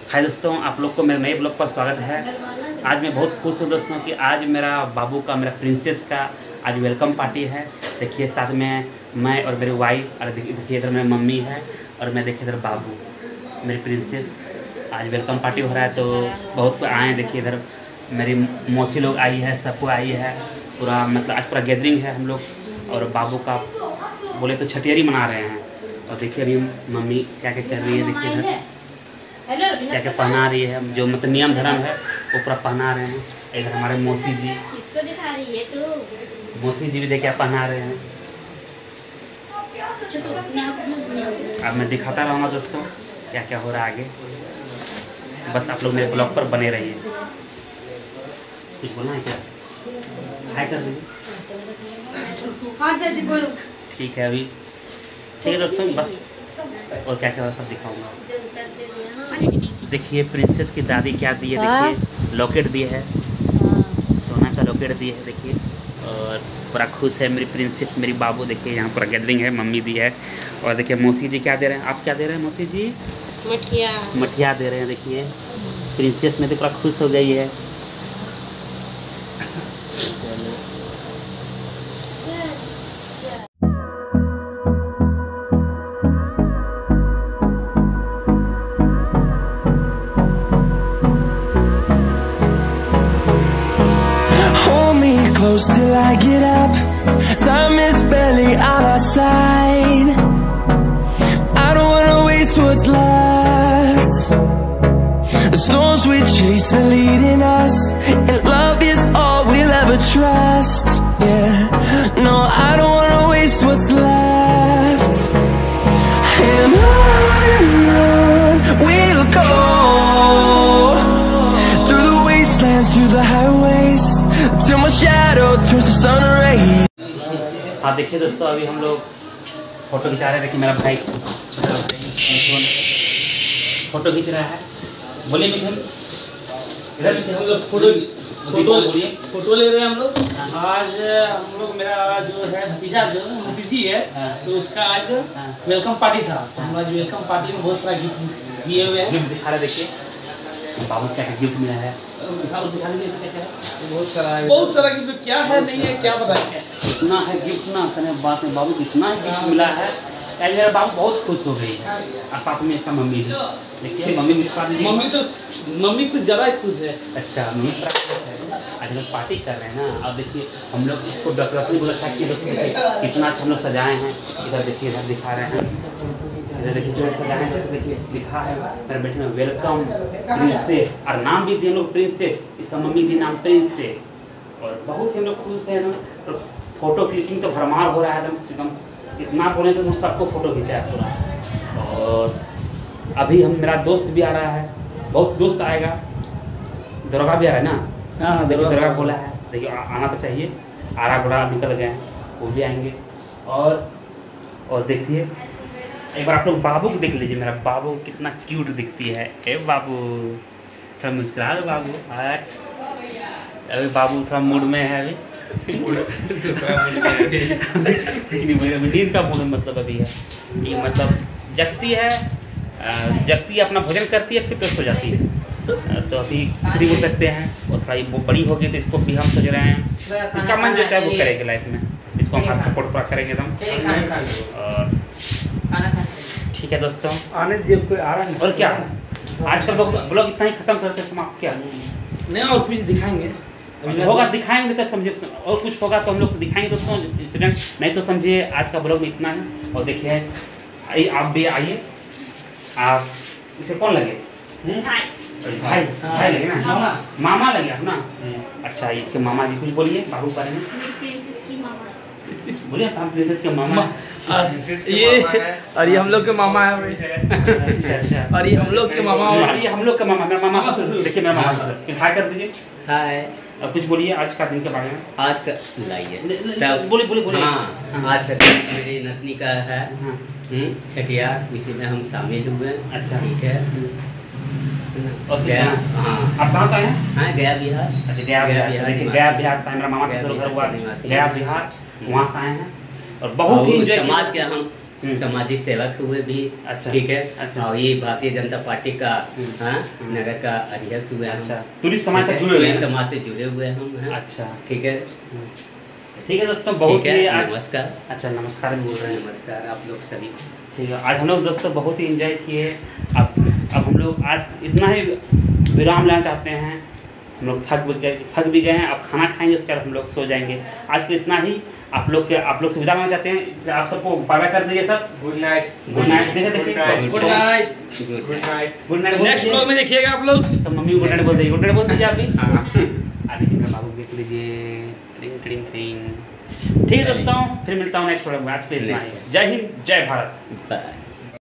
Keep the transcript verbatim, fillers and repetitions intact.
हाय दोस्तों, आप लोग को मेरे नए ब्लॉग पर स्वागत है। आज मैं बहुत खुश हूँ दोस्तों कि आज मेरा बाबू का, मेरा प्रिंसेस का आज वेलकम पार्टी है। देखिए साथ में मैं और मेरी वाइफ, और देखिए इधर मेरी मम्मी है और मैं देखिए इधर बाबू मेरी प्रिंसेस। आज वेलकम पार्टी हो रहा है तो बहुत कोई आए हैं। देखिए इधर मेरी मौसी लोग आई है, सबको आई है पूरा, मतलब आज पूरा गैदरिंग है हम लोग। और बाबू का बोले तो छठियारी मना रहे हैं। और देखिए अभी मम्मी क्या क्या कर रही है, देखिए इधर क्या क्या पहना रही है, जो मतलब नियम धर्म है वो पूरा पहना रहे हैं। इधर हमारे मौसी जी मौसी जी भी देखिए पहना रहे हैं। अब मैं दिखाता रहूँगा दोस्तों क्या क्या हो रहा है आगे। बस आप लोग मेरे ब्लॉग पर बने रहिए। कुछ बोलना है क्या? हाय कर दीजिए। ठीक है अभी ठीक है दोस्तों, बस और क्या क्या सब दिखाऊंगा। देखिए प्रिंसेस की दादी क्या दी है, देखिए लॉकेट दी है, सोना का लॉकेट दी है देखिए। और पूरा खुश है मेरी प्रिंसेस, मेरी बाबू। देखिए यहाँ पूरा गैदरिंग है, मम्मी दी है। और देखिए मौसी जी क्या दे रहे हैं, आप क्या दे रहे हैं मौसी जी? मठिया मठिया दे रहे हैं। देखिए प्रिंसेस में तो पूरा खुश हो गई है। Close till I get up. Time is barely on our side. I don't wanna waste what's left. The storms we chase are leading us, and love is all we'll ever trust. Yeah, no, I don't wanna waste what's left. And on and on we'll go, through the wastelands, through the highways, till my shadow turns to sun rays. हाँ देखिए दोस्तों, अभी हम लोग photo खिंचा रहे हैं। देखिए मेरा भाई छोटा भाई फोटो खींच रहा है। बोलिए मिथुन, इधर हम लोग फोटो फोटो बोलिए फोटो ले रहे हैं हम लोग। आज हम लोग, मेरा जो है भतीजा, जो भतीजी है, तो उसका आज वेलकम पार्टी था। तो हम आज वेलकम पार्टी में बहुत सारा गिफ्ट दिए हुए हैं। गिफ्ट दिखा रहे, देखिए बाबू क्या गिफ्ट मिला है। दिखा दीजिए क्या क्या है। बहुत सारा बहुत सारा गिफ्ट, क्या है नहीं है क्या बताएं। इतना है गिफ्ट ना कहने बात में, बाबू इतना ही गिफ्ट मिला है। आज मेरा बाबू बहुत खुश हो गई है। और साथ में इसका मम्मी भी देखिए, मम्मी भी मम्मी तो मम्मी कुछ ज़्यादा ही खुश है। अच्छा मम्मी आज लोग पार्टी कर रहे हैं ना। अब देखिए हम लोग इसको डेकोरेशन बहुत अच्छा किया, देखिए कितना अच्छा हम लोग सजाए हैं। इधर देखिए, इधर दिखा रहे हैं, इधर देखिए जो सजाए हैं। जैसे देखिए लिखा है मेरे बेटे में वेलकम प्रिंसेस, और नाम भी दिए हम लोग प्रिंसेस। इसका मम्मी दी नाम प्रिंसेस। और बहुत ही हम लोग खुश हैं ना। तो फोटो क्लिकिंग तो भरमार हो रहा है एकदम, इतना बोले तो सबको फोटो खिंचाया पूरा। और अभी हम, मेरा दोस्त भी आ रहा है, बहुत दोस्त आएगा। दरोगा भी आ रहा है ना। हाँ देखिए दरोगा बोला है, देखिए आना तो चाहिए। आरा घोड़ा निकल गए हैं, वो भी आएंगे। और और देखिए एक बार आप लोग बाबू को देख लीजिए। मेरा बाबू कितना क्यूट दिखती है। ए बाबू थोड़ा मुस्कुरा दो बाबू। अभी बाबू थोड़ा मूड में है अभी नींद का मूड मतलब अभी है कि मतलब जगती है, जगती है, अपना भोजन करती है, फिर तो सो जाती है। तो अभी फ्री हो सकते हैं। और थोड़ा वो बड़ी होगी तो इसको भी हम सोच रहे हैं, इसका मन जो है वो करेगी लाइफ में। इसको हम हाथ सपोर्ट पूरा करेंगे एकदम। और ठीक है दोस्तों, आने दीजिए, कोई आ रहा है। और क्या आजकल ब्लॉग इतना ही खत्म करते हैं समाप्त। क्या नहीं, और कुछ दिखाएंगे होगा, दिखाएंगे तो समझिए, और कुछ होगा तो हम लोग से दिखाएंगे दोस्तों इंसिडेंट। नहीं तो समझिए आज का ब्लॉग में इतना है। और देखिए आप भी आइए। आप इसे कौन लगे? भाई भाई लगे ना, मामा मामा लगे आप ना। अच्छा इसके मामा जी, कुछ बोलिए बाबू बारे में। बोलिए आप प्रिंसेस के मामा। ये और ये हम लोग के मामा है भाई। और ये हम लोग के मामा, और ये हम लोग का मामा, मेरा मामा ससुर। देखिए मेरा मामा ससुर, हाय कर दीजिए। हाय। अब कुछ बोलिए आज का दिन के बारे में। आज का लाइए, बोलिए बोलिए बोलिए। हाँ, आज का दिन मेरी नतनी का है छठियार, उसी में हम शामिल हुए। अच्छा ठीक है। और गया, हाँ आप कहाँ से आए हैं? हाँ गया बिहार। अच्छा गया बिहार, देखिए गया बिहार मेरा मामा का घर हुआ, गया बिहार, वहाँ से आए हैं। और बहुत ही समाज के हम सामाजिक सेवक हुए भी। अच्छा। ठीक है। अच्छा। और ये भारतीय जनता पार्टी का हाँ नगर का अध्यक्ष हुए हम। अच्छा, टूरिस्ट समाज से ठीक है? जुड़े हुए टूरिस्ट हैं। समाज से जुड़े हुए हम हैं। अच्छा ठीक है। ठीक है दोस्तों, बहुत ठीक ही है, आज नमस्कार। अच्छा नमस्कार बोल रहे हैं। नमस्कार आप लोग सभी। ठीक है, आज हम लोग दोस्तों बहुत ही एंजॉय किए। अब अब हम लोग आज इतना ही विराम लेना चाहते हैं। हम लोग थक भी गए थक भी गए हैं। अब खाना खाएंगे, उसके बाद हम लोग सो जाएंगे। आज के इतना ही। आप लोग के आप लोग से विदा लेना चाहते हैं। आप सबको बाय बाय कर दीजिए सब। Good night. Good night. देखिए देखिए good night. Good night. Good night. Next blog में देखिएगा आप लोग। सब मम्मी गुड नाइट बोल दीजिए। गुड नाइट बोल दीजिए आप भी। हाँ। आगे मेरा बाबू देख लीजिए। ट्रिंग ट्रिंग ट्रिंग। ठीक है दोस्तों, फिर मिलता हूँ नेक्स्ट ब्लॉग में। आज के लिए इतना ही। जय हिंद, जय भारत। बाय।